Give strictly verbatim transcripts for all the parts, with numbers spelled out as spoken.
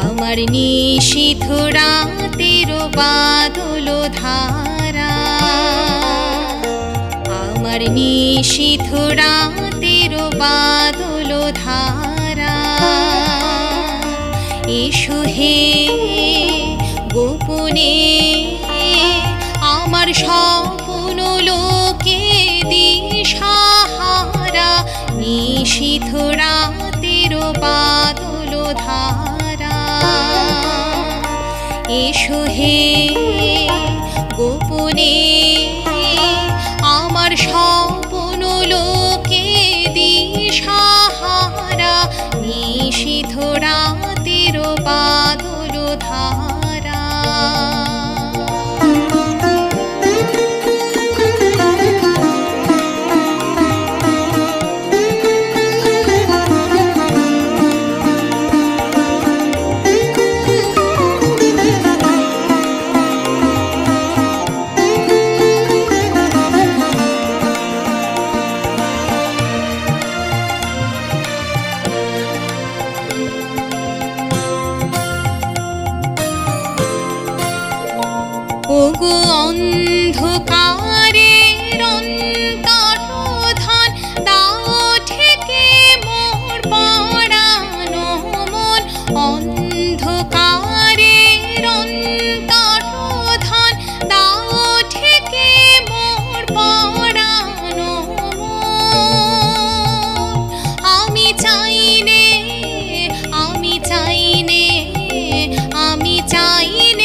আমার নিশীথ রাতের বাদল ধারা, আমার নিশীথ রাতের বাদল ধারা। এসো হে গোপনে আমার স্বপ্ন লোকে দিশাহারা, নিশীথ রাতের বাদল ধারা। এসো হে গোপনে আমার স্বপ্ন লোকে দিশাহারা, নিশীথ রাতের বাদল ধারা। ওগো অন্ধকারের অন্তর্ধান, দাও ঠেকে মোর পরানো মন। অন্ধকারের অন্তর্ধান, দাও ঠেকে মোর পরানো মন। আমি চাইনে আমি চাইনে আমি চাইনে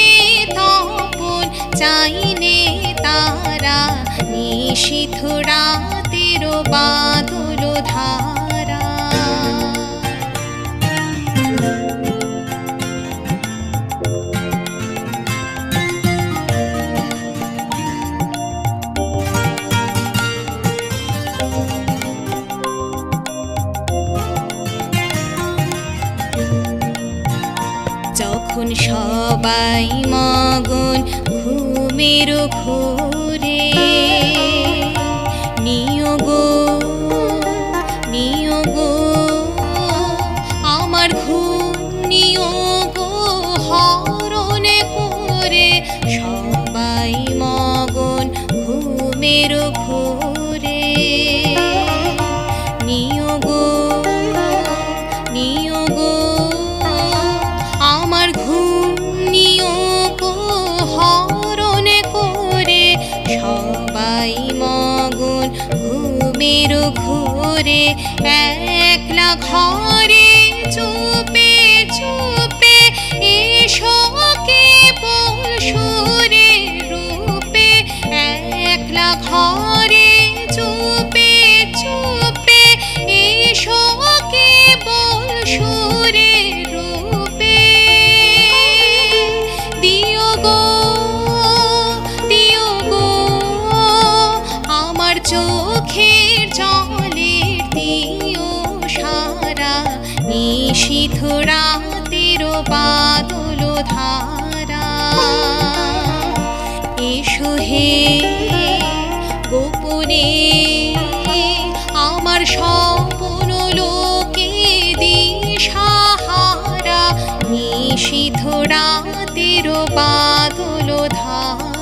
চাইনে তারা, নিশীথ রাতের বাদল ধারা। যখন সবাই মগন ঘুমের ঘোরে, নিয়োগ নিয়োগ আমার ঘুম নিয়োগ হরণে করে। সবাই মগন ঘুমের ঘোরে, নিয়োগ নিয়োগ আমার ঘুম নিয়োগ হরণে করে। সবাই মগন ঘুমের ঘোরে, একলা ঘরে চুপে চুপে এসো কেবল সুরে রূপে। একলা ঘরে চুপে চুপে এসো কেবল সুরে রূপে। দিও গো দিও গো আমার চোখের জলের দিও সারা, নিশীথ রাতের বাদল ধারা। এসো হে গোপনে আমার স্বপ্ন লোকে দিশাহারা, নিশীথ রাতের বাদল ধারা।